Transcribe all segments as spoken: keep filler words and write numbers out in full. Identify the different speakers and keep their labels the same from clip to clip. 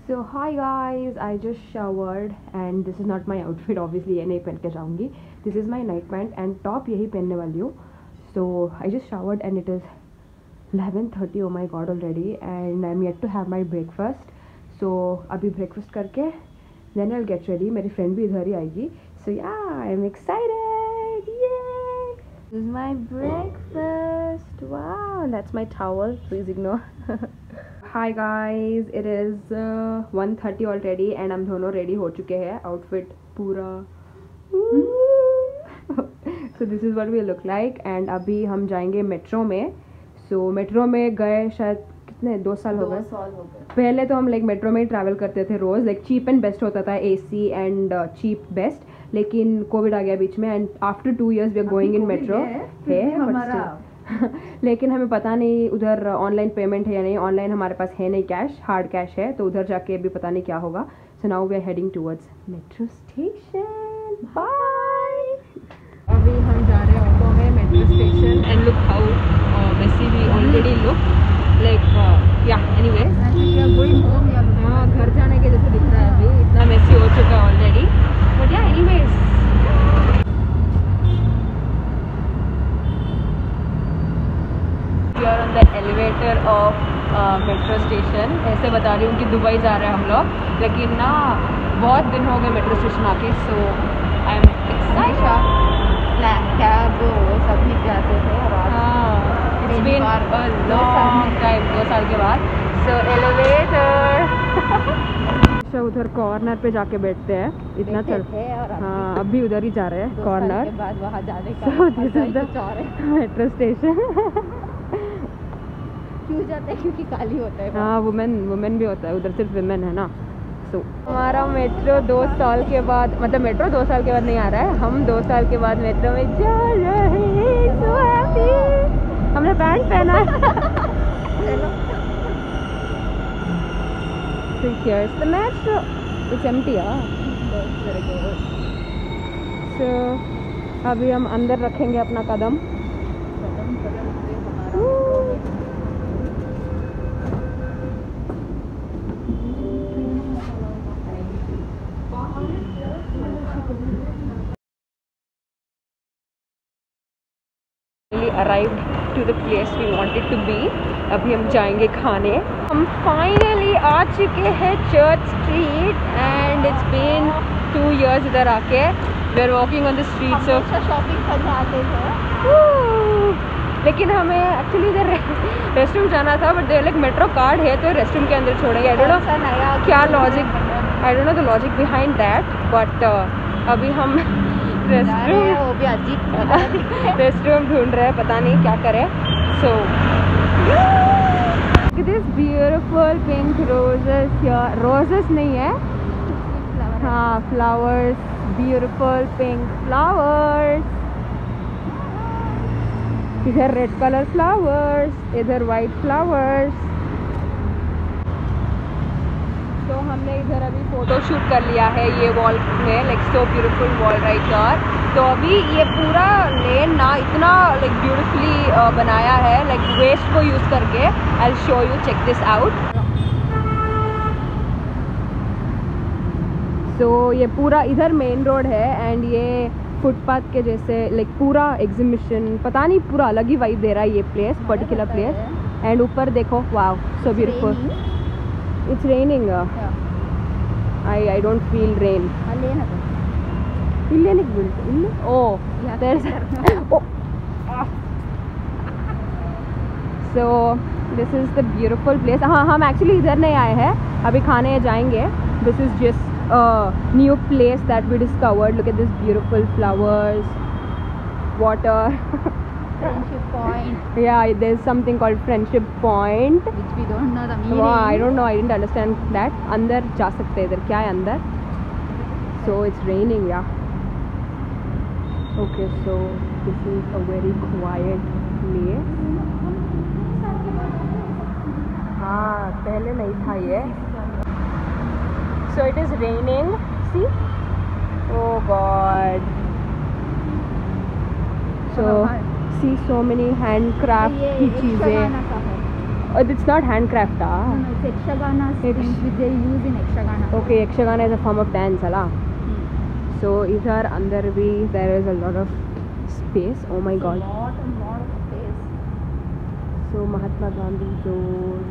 Speaker 1: So hi guys, I just showered and this is not my outfit obviously, ये नहीं पहन के जाऊँगी. This is my night pant and top यही पहनने वाली हूँ. So I just showered and it is eleven thirty. Oh my god already, and I'm yet to have my breakfast. So अभी breakfast करके then I'll get ready. मेरी friend भी इधर ही आएगी. So yeah, I'm excited. Yay! This is my breakfast. Wow, that's my towel. Please ignore. Hi guys, it is uh, one thirty already and हम दोनों ready हो चुके हैं. Outfit पूरा. So this is what we look like and अभी हम जाएंगे metro में. So मेट्रो में गए शायद कितने दो साल हो गए. पहले तो हम लाइक मेट्रो में ही ट्रैवल करते थे रोज़. लाइक चीप एंड बेस्ट होता था, एसी एंड चीप बेस्ट. लेकिन कोविड आ गया बीच में and after two years we are going in metro है हमारा. लेकिन हमें पता नहीं उधर ऑनलाइन पेमेंट है या नहीं. ऑनलाइन हमारे पास है नहीं कैश, हार्ड कैश है, तो उधर जाके भी पता नहीं क्या होगा. So now we are heading towards metro station. Bye. अभी हम जा रहे हैं ऑटो में metro station and look how messy we already look like yeah anyway. हाँ, घर जाने के जैसे दिख रहा है. अभी इतना मेसी हो चुका है already. But yeah anyways We are on the elevator of metro uh, station. ऐसे बता रही हूँ कि दुबई जा रहे हैं हम लोग, लेकिन ना बहुत दिन हो गए मेट्रो स्टेशन आके. So I am excited.
Speaker 2: Cab सभी जाते थे.
Speaker 1: हाँ, it's been a long time, दो साल के बाद. सो एलिवेटर. उधर कॉर्नर पे जाके बैठते हैं. इतना चल हाँ, अभी उधर ही जा रहे हैं कॉर्नर.
Speaker 2: बाद वहाँ जाने का
Speaker 1: So this is the metro station.
Speaker 2: क्यों जाते हैं? क्योंकि खाली होता है.
Speaker 1: हाँ, वुमेन वुमेन भी होता है उधर, सिर्फ वुमेन है ना. सो so, हमारा मेट्रो दो साल के बाद, मतलब मेट्रो दो साल के बाद नहीं आ रहा है, हम दो साल के बाद मेट्रो में जा रहे हैं. So happy. हमने पैंट पहना है. So here's the metro. It's empty. So अभी हम अंदर रखेंगे अपना कदम. Arrived to the place we wanted to be. अभी हम जाएंगे खाने. हम फाइनली आ चुके हैं church street and it's been two years इधर आके. We are walking on the streets of.
Speaker 2: Shopping करने आते थे,
Speaker 1: लेकिन हमें एक्चुअली इधर रेस्ट रूम जाना था, बट लाइक मेट्रो कार्ड है तो रेस्ट रूम के अंदर छोड़ेंगे. आई डोंट नो क्या logic, I don't know the logic behind that. But अभी हम रेस्ट रूम
Speaker 2: वो भी अजीब
Speaker 1: रेस्ट रूम ढूंढ रहे हैं, पता नहीं क्या करें. So this beautiful pink roses here. Roses नहीं है, हाँ फ्लावर्स. Beautiful pink flowers. इधर रेड कलर फ्लावर्स, इधर वाइट फ्लावर्स. तो हमने इधर अभी फोटो शूट कर लिया है ये वॉल में. Like so beautiful wall right here. तो अभी ये पूरा लेन ना इतना लाइक ब्यूटीफुली बनाया है, लाइक वेस्ट को यूज़ करके. I will show you, check this out. So ये पूरा इधर मेन रोड है एंड ये फुटपाथ के जैसे लाइक पूरा एग्जीबिशन, पता नहीं पूरा अलग ही वाइब दे रहा है ये प्लेस, पर्टिकुलर प्लेस. एंड ऊपर देखो, wow so beautiful. It's raining. Uh. Yeah. I I don't feel rain. Illenic built. Ille? Oh, yeah, there's. Oh. So this is the beautiful place. हाँ, हम actually इधर नहीं आए हैं, अभी खाने जाएंगे. This is just a new place that we discovered. Look at this beautiful flowers, water.
Speaker 2: Friendship Point.
Speaker 1: Yeah, there's something called Friendship Point.
Speaker 2: Which we don't know the meaning.
Speaker 1: Wow, I don't know. I didn't understand that. अंदर जा सकते हैं. इधर क्या है अंदर? So it's raining, yeah. Okay, so this is a very quiet place. हाँ, पहले नहीं था ये. So it is raining. See? Oh God. So see so many handcraft की चीज़ें. Oh, it's not handcraft, ah.
Speaker 2: No, no, it's Ekshagana things which they use in Ekshagana.
Speaker 1: Okay, Ekshagana is a form of dance, ala.
Speaker 2: Hmm.
Speaker 1: So इधर अंदर भी there is a lot of space. Oh my god.
Speaker 2: A lot and lot of space.
Speaker 1: So Mahatma Gandhi Road.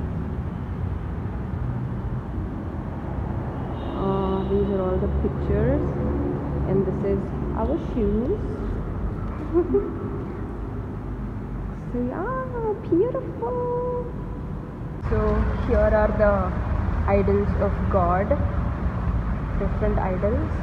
Speaker 1: Uh, these are all the pictures, and this is our shoes. So yeah, beautiful. So here are the idols of God, different idols.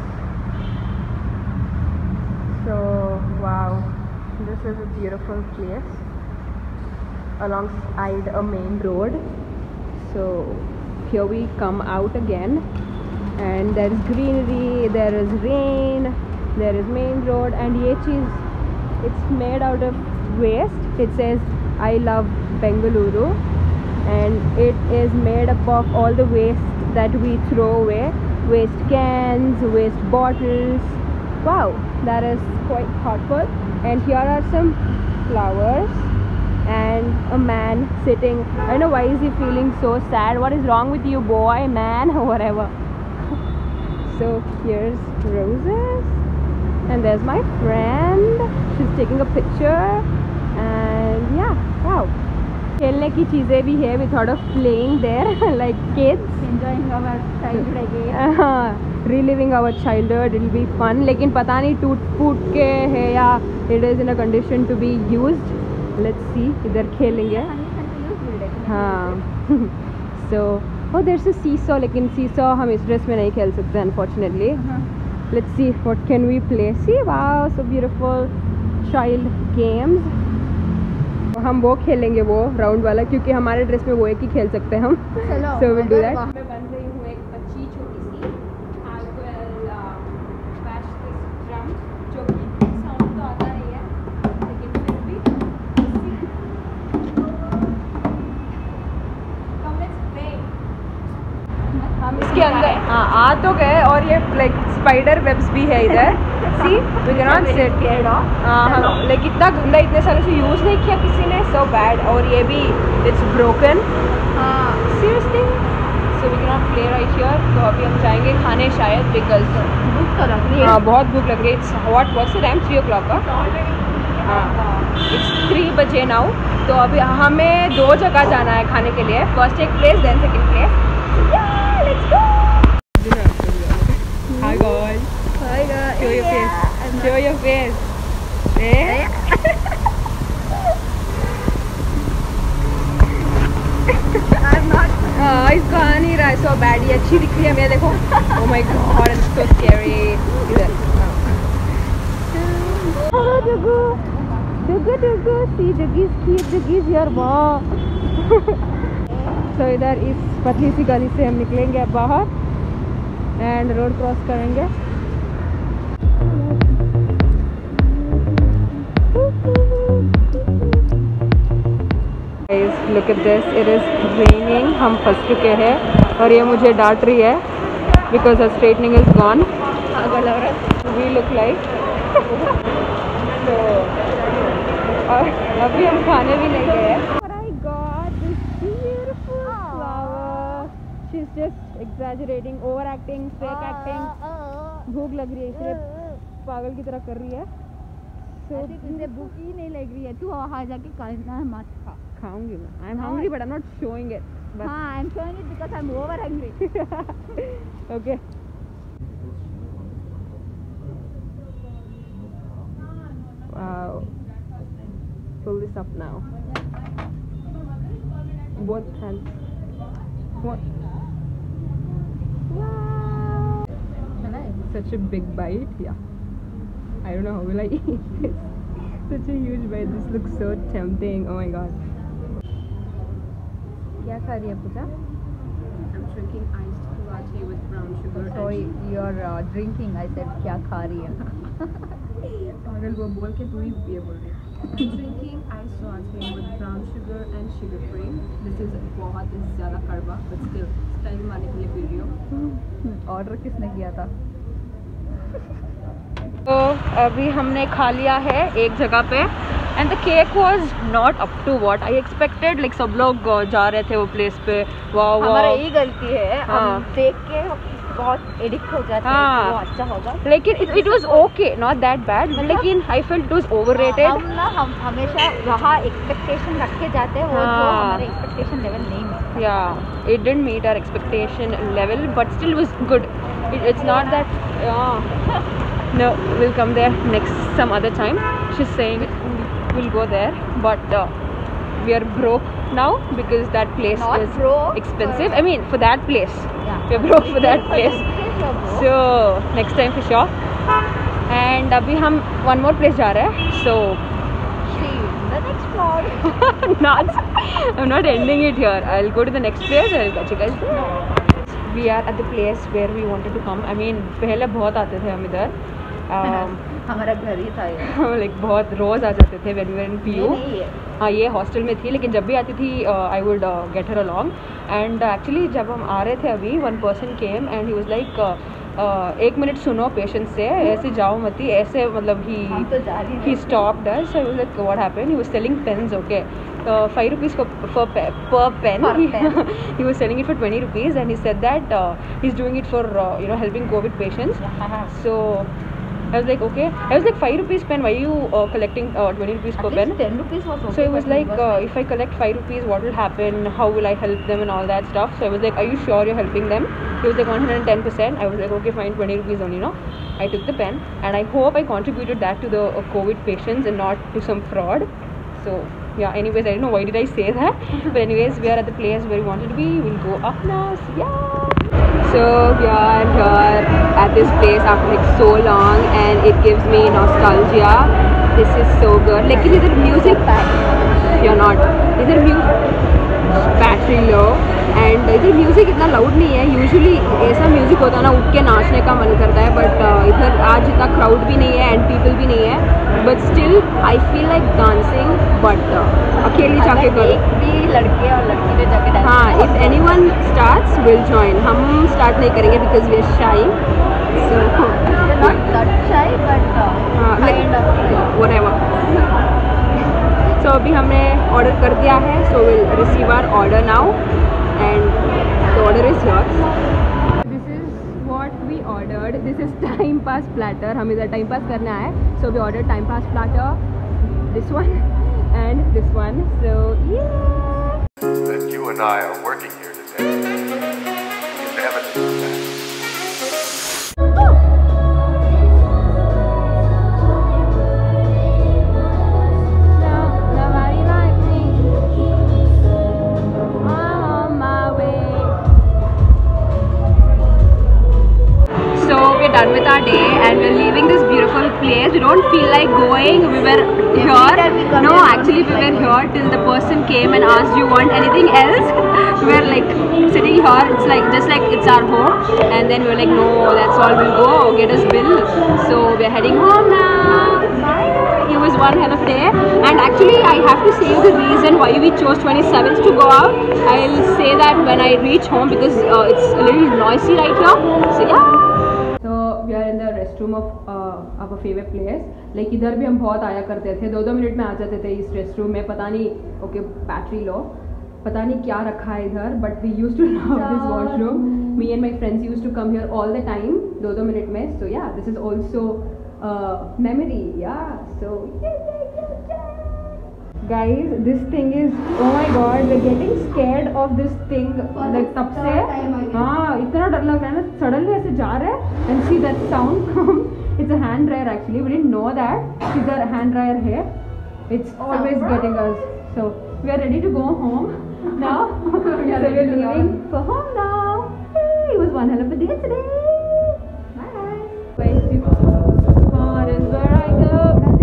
Speaker 1: So wow, this is a beautiful place alongside a main road. So here we come out again, and there is greenery, there is rain, there is main road, and ye cheez, it's made out of waste. It says I love Bengaluru, and it is made up of all the waste that we throw away, waste cans, waste bottles. Wow, that is quite thoughtful. And here are some flowers and a man sitting. I don't know why is he feeling so sad. What is wrong with you, boy, man, or whatever. So here's roses, and there's my friend. She's taking a picture, and yeah, wow. खेलने की चीज़ें भी है. We thought of playing there like kids.
Speaker 2: Enjoying our childhood again.
Speaker 1: हाँ, reliving our childhood. It'll be fun. लेकिन पता नहीं टूट फूट के है या it is in a condition to be used. Let's see. इधर खेलेंगे. हाँ. So, oh, there's a seesaw. लेकिन seesaw हम इस ड्रेस में नहीं खेल सकते unfortunately. Let's see what can we play. See, wow, so beautiful child games. हम वो खेलेंगे वो राउंड वाला, क्योंकि हमारे ड्रेस में वो एक ही खेल सकते हैं हम. So we'll do that. मैं बन रही हूँ एक बच्ची छोटी सी. I will bash this drum, जो कि साउंड तो आता नहीं है, लेकिन फिर भी. Come let's play. हम इसके अंदर हाँ आ तो गए, और ये लाइक स्पाइडर वेब्स भी है इधर. सी वी कैन नॉट सिट. हाँ हम लाइक इतना गंदा इतने सालों से यूज़ नहीं किया किसी ने. So bad. और ये भी it's broken. Seriously. So we can not play right here. तो अभी हम जाएंगे खाने शायद, बिकॉज
Speaker 2: भूख तो लग रही है.
Speaker 1: हाँ बहुत भूख लग रही है. It's what what's the time? Three o'clock का. हाँ इट्स थ्री बजे नाउ. तो अभी हमें दो जगह जाना है खाने के लिए. फर्स्ट एक place, then second place. Let's go. Hi guys.
Speaker 2: Hi guys.
Speaker 1: Show your face. Show your face. Eh?
Speaker 2: I'm not.
Speaker 1: हाँ इसका आ नहीं रहा है. So bad. ये अच्छी दिख रही है. मैं देखो. Oh my god, it's so scary. इधर.
Speaker 2: Oh, Dugu. Dugu, Dugu. See, Dugu's cute. Dugu's here. Wow.
Speaker 1: So इधर इस पतली सी गली से हम निकलेंगे अब बाहर, एंड रोड क्रॉस करेंगे. Guys, look at this. It is raining. हम फंस चुके हैं, और ये मुझे डांट रही है because her straightening is gone.
Speaker 2: पागल औरत.
Speaker 1: We look like. So, और अभी हम खाने भी नहीं गए. But I got this beautiful flower. She's just exaggerating, overacting, fake acting. भूख लग रही है इसलिए पागल की तरह कर रही है. So
Speaker 2: तुझे भूख ही नहीं लग रही है. तू वहाँ जाके खाना मत खा.
Speaker 1: खाऊंगी मैं. I'm hungry but I'm not showing it. But
Speaker 2: हाँ, I'm showing it because I'm over hungry.
Speaker 1: Okay. Wow. Pull this up now. Both hands. What? Wow. Such a big bite. Yeah. I don't know how will I eat this. Such a huge bite. This looks so tempting. Oh my god. क्या खा रही है पूजा?
Speaker 3: I'm drinking iced latte with brown sugar.
Speaker 2: Sorry, you're uh, drinking. I said क्या खा रही है?
Speaker 3: पागल वो बोल के तू ही ये बोल रही है. I'm drinking iced latte with brown sugar and sugar free. This is बहुत ज़्यादा कड़वा, but still स्टाइल मारने के लिए पी रही हूँ.
Speaker 2: ऑर्डर किसने किया था?
Speaker 1: तो अभी हमने खा लिया है एक जगह पे, and the cake was not up to what I expected. Like सब लोग जा रहे थे वो प्लेस पे. वाओ
Speaker 2: हमारा यही गलती है,
Speaker 1: हाँ.
Speaker 2: हम देख के बहुत एडिक्ट हो जाते हैं.
Speaker 1: हाँ.
Speaker 2: वो अच्छा होगा
Speaker 1: लेकिन it it was okay, not that bad. लेकिन I felt it was overrated.
Speaker 2: हम ना हम हमेशा वहाँ एक्सपेक्टेशन रख के जाते हैं, वो जो
Speaker 1: हाँ.
Speaker 2: हमारे एक्सपेक्टेशन लेवल नहीं मिलता.
Speaker 1: Yeah, it didn't meet our expectation level, but still was good. It, it's not that. Yeah. No, we'll come there next some other time. She's saying we'll go there, but uh, we are broke now because that place
Speaker 2: Not
Speaker 1: is
Speaker 2: broke,
Speaker 1: expensive. I mean, for that place,
Speaker 2: Yeah.
Speaker 1: we're broke for that place.
Speaker 2: So,
Speaker 1: So next time for sure. And अभी हम one more place जा रहे हैं. So
Speaker 2: see you in the next vlog.
Speaker 1: not. I'm not ending it here. I'll go to the next place and I'll catch you guys there. We are at the place where we wanted to come. I mean, पहले बहुत आते थे हम इधर. Um,
Speaker 2: हमारा घर ही था ये.
Speaker 1: like बहुत रोज आ जाते थे when we were in P U.
Speaker 2: नहीं है.
Speaker 1: हाँ, ये हॉस्टल में थी, लेकिन जब भी आती थी I would get her along. And actually जब हम आ रहे थे अभी, one person came and he was like एक मिनट सुनो पेशेंस से, ऐसे जाओ मती, ऐसे मतलब ही
Speaker 2: हम तो जा रही
Speaker 1: he stopped us. I was like, what happened? He was selling pens, okay, uh, five rupees for, for pe per pen.
Speaker 2: Per
Speaker 1: he,
Speaker 2: pen.
Speaker 1: he was selling it for twenty rupees, and he said that uh, he's doing it for uh, you know helping COVID patients. So I was like, okay. I was like, five rupees pen. Why are you uh, collecting uh, twenty rupees per
Speaker 2: At
Speaker 1: pen?
Speaker 2: least ten rupees was okay.
Speaker 1: So it was
Speaker 2: but
Speaker 1: like,
Speaker 2: was
Speaker 1: uh, if I collect five rupees, what will happen? How will I help them and all that stuff? So I was like, are you sure you're helping them? He was like, one hundred ten percent. I was like, okay, fine, twenty rupees only, no? I took the pen, and I hope I contributed that to the uh, COVID patients and not to some fraud. So yeah, anyways, I don't know why did I say that. But anyways, we are at the place where we wanted to be. We'll go up now. So yeah. So we are here at this place after like so long, and it gives me nostalgia. This is so good. Like, is it music? You're not. Is it music? Battery low. And इधर music इतना loud नहीं है. Usually ऐसा music होता है ना, उठ के नाचने का मन करता है, बट uh, इधर आज इतना क्राउड भी नहीं है एंड पीपल भी नहीं है. But still I feel like dancing, but अकेली जाके करो.
Speaker 2: भी लड़के और लड़की ने जाके डांस.
Speaker 1: हाँ, if anyone starts will join. हम स्टार्ट नहीं करेंगे बिकॉज वी आर शाई. सो
Speaker 2: not that shy but uh,
Speaker 1: हाँ,
Speaker 2: kind of shy.
Speaker 1: whatever. So अभी हमने ऑर्डर कर दिया है. So we'll receive our order now, and the order is yours. This is what we ordered. This is time pass platter. हम इधर time pass करना है. So we ordered time pass platter, this one and this one. So yeah.
Speaker 4: That you and I are working here today is evidence of that.
Speaker 1: Done with our day and we're leaving this beautiful place. We don't feel like going. We were here. No, actually we were here till the person came and asked, do you want anything else? We were like sitting here. It's like just like it's our home. And then we were like, no, that's all. We'll go get us bill. So we're heading home now. Bye. It was one hell of a day. And actually I have to say the reason why we chose twenty-seventh to go out. I'll say that when I reach home because uh, it's a little noisy right here. So yeah. We are in the restroom of uh, our favorite place. Like इधर भी हम बहुत आया करते थे, दो दो minute में आ जाते थे इस रेस्टरूम में. पता नहीं, ओके बैटरी लो, पता नहीं क्या रखा है इधर, but we use to love this washroom. Me and my friends use to come here all the time, दो दो मिनट में. सो या दिस इज ऑल्सो मेमोरी. या सो guys, this thing is, oh my god, we're getting scared of this thing. Like तब से हाँ इतना डर लग रहा है ना. सडनली ऐसे जा रहा है and see that sound come. It's a hand dryer actually. We didn't know that. It's a hand dryer here. It's always getting us. So we are ready to go home now. So we're leaving for home now. Hey, it was one hell of a day today. Bye. Wait, God is where I go.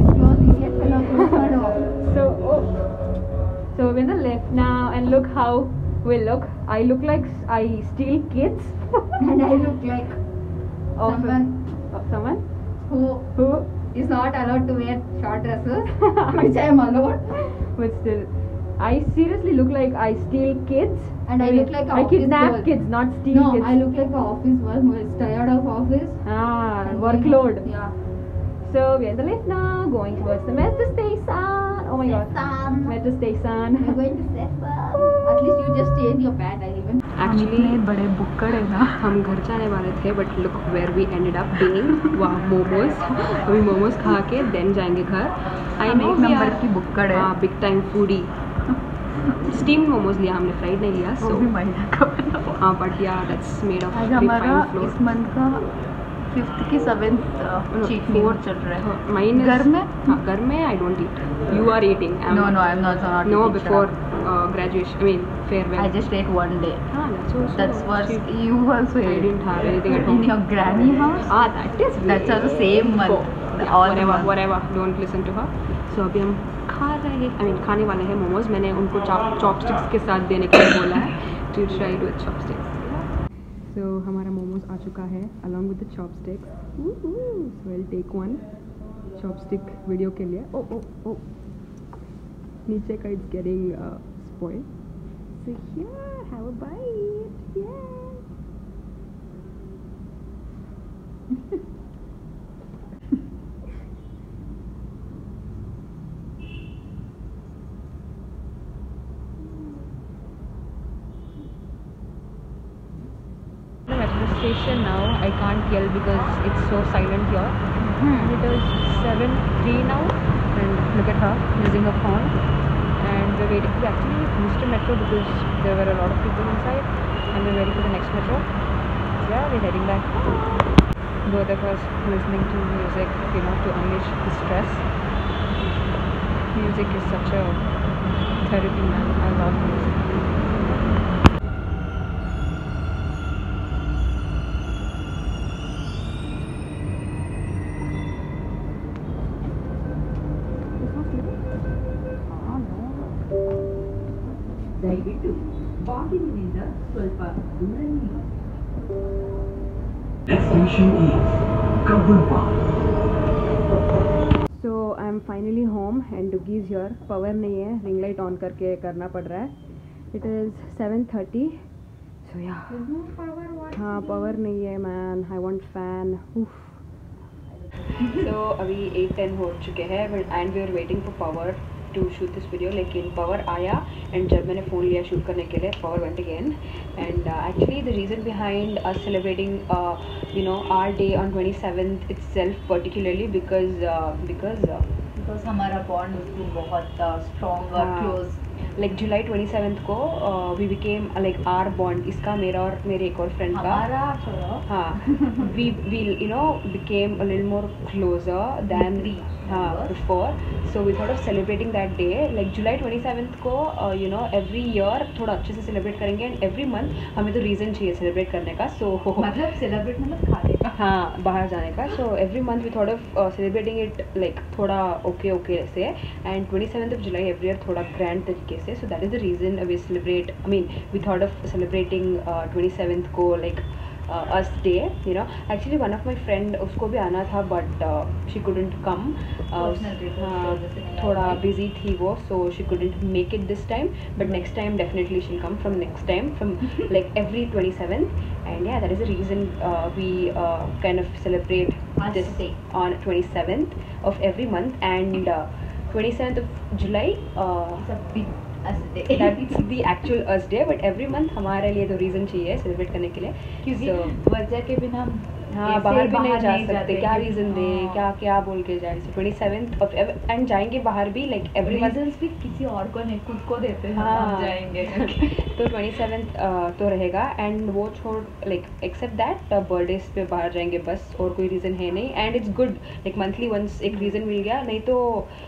Speaker 1: So, oh, so we're in the left now, and look how we look. I look like I steal kids,
Speaker 2: And I look like
Speaker 1: of
Speaker 2: someone
Speaker 1: of someone
Speaker 2: who
Speaker 1: who,
Speaker 2: is not allowed to wear short dresses, which I am allowed.
Speaker 1: but still, I seriously look like I steal kids.
Speaker 2: And I
Speaker 1: mean,
Speaker 2: look like a
Speaker 1: I
Speaker 2: office
Speaker 1: kidnap
Speaker 2: girl.
Speaker 1: kids, not steal
Speaker 2: No,
Speaker 1: kids.
Speaker 2: I look like an office girl who is tired of office.
Speaker 1: Ah, workload.
Speaker 2: Yeah.
Speaker 1: So we're in the lift now, going towards the metro station. Oh my god.
Speaker 2: Station.
Speaker 1: Metro station.
Speaker 2: We're going to station. At least you just stay in your bed. I even.
Speaker 1: Actually
Speaker 3: बड़े बुक्कड़ है ना.
Speaker 1: हम घर जाने वाले थे but look where we ended up being. वाह मोमोज. अभी मोमोज खा के देन जाएंगे घर. आई नो
Speaker 3: एक नंबर की बुक्कड़ है.
Speaker 1: हाँ big time foodie. Steam momos लिया हमने, फ्राइड नहीं लिया.
Speaker 3: वो
Speaker 1: सो
Speaker 3: भी मैदा का.
Speaker 1: हाँ बट या दैट्स मेड ऑफ
Speaker 3: आज हमारा इस मंथ का फिफ्थ की सेवेंथ चीट मील चल रहा है.
Speaker 1: माइन
Speaker 3: घर में?
Speaker 1: हाँ घर में I don't eat. You are eating.
Speaker 3: No, no, I'm not. not
Speaker 1: No,
Speaker 3: eating,
Speaker 1: before
Speaker 3: shut
Speaker 1: uh, graduation, I mean farewell.
Speaker 3: up. I just ate one day.
Speaker 1: Ah, that's also
Speaker 3: That's what
Speaker 1: cheap.
Speaker 3: you also
Speaker 1: I
Speaker 3: ate.
Speaker 1: didn't have anything at
Speaker 3: In
Speaker 1: home.
Speaker 3: your granny house?
Speaker 1: Ah, that is
Speaker 3: That's
Speaker 1: weird.
Speaker 3: also same month.
Speaker 1: Oh, yeah,
Speaker 3: All
Speaker 1: whatever,
Speaker 3: month.
Speaker 1: whatever. Don't listen to her. So अभी हम खा रहे हैं, I mean खाने वाले हैं मोमोज. मैंने उनको चॉप चॉपस्टिक्स के साथ देने के लिए बोला है. To try it with chopsticks. So हमारा मोमोज आ चुका है along with the chopsticks. Woohoo! So I'll take one chopstick video के लिए. Oh oh oh. नीचे का it's getting uh, spoiled. So here, have a bite. Yeah. The metro station now. I can't yell because it's so silent here.
Speaker 3: Hmm.
Speaker 1: It is seven three now, and look at her using her phone. And we're waiting. We actually missed a metro because there were a lot of people inside, and we're waiting for the next metro. So yeah, we're heading back. Both of us listening to music, you know, to unleash the stress. Music is such a therapy, man. I love music.
Speaker 5: ದಯವಿಟ್ಟು ಬಾಗಿಲಿನಿಂದ ಸ್ವಲ್ಪ ದೂರ ನಿಲ್ಲಿ.
Speaker 6: Next station is Kabul Park.
Speaker 1: So I'm finally home and Duggy is here. Power नहीं है, ring light on करके करना पड़ रहा है. It is seven thirty. So yeah. हाँ power नहीं है man. I want fan. Oof. So अभी eight ten हो चुके हैं and we are waiting for power to shoot this video. लेकिन power आया and जब मैंने फ़ोन लिया शूट करने के लिए power went again. And uh, actually the reason behind us celebrating uh, you know our day on twenty-seventh itself particularly because uh, because uh,
Speaker 3: Because हमारा bond उसको बहुत strong और
Speaker 1: हाँ.
Speaker 3: close.
Speaker 1: like July twenty-seventh को uh, we became uh, like our bond. इसका मेरा और मेरे एक और friend का
Speaker 3: हमारा छोड़ो.
Speaker 1: हाँ we we you know became a little more closer than हाँ before. So we thought of celebrating that day like July twenty-seventh को uh, you know every year थोड़ा अच्छे से celebrate करेंगे and every month हमें तो reason चाहिए celebrate करने का. So
Speaker 3: मतलब celebrate मतलब खाने का.
Speaker 1: हाँ बाहर जाने का. So every month we thought of uh, celebrating it like थोड़ा okay okay से and twenty-seventh of July every year थोड़ा grand तरीके से. So that is the reason we celebrate. I mean we thought of celebrating uh, twenty-seventh को like uh, us day. You know actually one of my friend उसको भी आना था but uh, she couldn't come. Uh, हाँ थोड़ा busy थी वो so she couldn't make it this time. But next time definitely she'll come from next time from like every twenty-seventh. And yeah that is the reason uh, we uh, kind of celebrate
Speaker 3: Us
Speaker 1: this
Speaker 3: day.
Speaker 1: on twenty-seventh of every month and uh, twenty-seventh of July uh,
Speaker 3: It's a big us day.
Speaker 1: that's the actual us day but every month हमारे लिए तो reason चाहिए celebrate करने के लिए
Speaker 3: क्योंकि
Speaker 1: so,
Speaker 3: वर्षा के बिना हम
Speaker 1: हाँ
Speaker 3: ऐसे
Speaker 1: बाहर भी नहीं जा
Speaker 3: जाते
Speaker 1: सकते. क्या
Speaker 3: हैं.
Speaker 1: रीज़न दे
Speaker 3: हाँ.
Speaker 1: क्या क्या बोल के जाए. so twenty-seventh of एंड जाएंगे बाहर भी like every month.
Speaker 3: Reasons भी किसी और को नहीं खुद को देते हैं.
Speaker 1: हाँ.
Speaker 3: हम जाएंगे.
Speaker 1: तो twenty-seventh uh, तो रहेगा एंड वो छोड़ लाइक एक्सेप्ट दैट बर्थडेज पे बाहर जाएंगे बस और कोई रीज़न है नहीं. And it's good like monthly once एक रीज़न मिल गया नहीं तो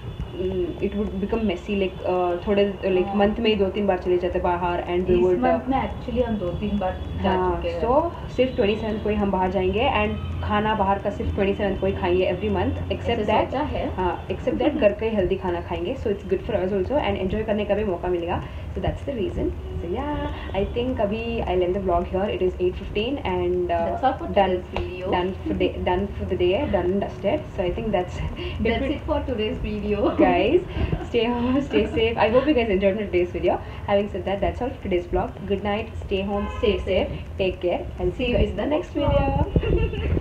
Speaker 1: it would become messy like थोड़े लाइक
Speaker 3: हाँ.
Speaker 1: मंथ में ही दो तीन बार चले जाते बाहर एंड वी
Speaker 3: इस
Speaker 1: वुड
Speaker 3: month में एक्चुअली हम दो तीन बार जा चुके हैं.
Speaker 1: सो सिर्फ twenty-seventh को ही हम बाहर जाएंगे एंड खाना बाहर का सिर्फ twenty-seventh को ही खाएंगे एवरी मंथ एक्सेप्ट
Speaker 3: ऐसे
Speaker 1: दैट.
Speaker 3: सोचा है.
Speaker 1: हाँ एक्सेप्ट दैट घर का ही हेल्दी खाना खाएंगे. So it's good for us also and enjoy करने का भी मौका मिलेगा. So that's the reason. So yeah I think अभी I end the vlog here. It is eight fifteen and
Speaker 3: That's all for
Speaker 1: done
Speaker 3: today's video.
Speaker 1: done for the done for the day done and dusted. So I think that's
Speaker 3: That's it for today's video.
Speaker 1: guys. Stay home, stay safe. I hope you guys enjoyed my today's video. Having said that, that's all for today's vlog. Good night, stay home, stay safe, take care, and see you in the next video.